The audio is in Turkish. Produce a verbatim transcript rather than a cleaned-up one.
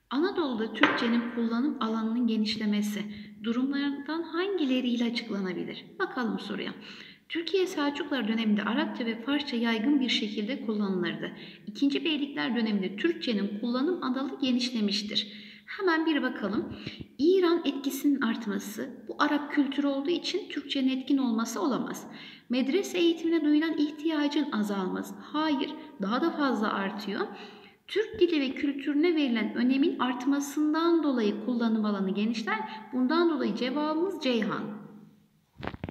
Anadolu'da Türkçenin kullanım alanının genişlemesi durumlardan hangileriyle açıklanabilir? Bakalım soruya. Türkiye Selçuklular döneminde Arapça ve Farsça yaygın bir şekilde kullanılırdı. İkinci Beylikler döneminde Türkçenin kullanım alanı genişlemiştir. Hemen bir bakalım. İran etkisinin artması, bu Arap kültürü olduğu için Türkçenin etkin olması olamaz. Medrese eğitimine duyulan ihtiyacın azalması, hayır, daha da fazla artıyor. Türk dili ve kültürüne verilen önemin artmasından dolayı kullanım alanı genişler. Bundan dolayı cevabımız Ceyhan.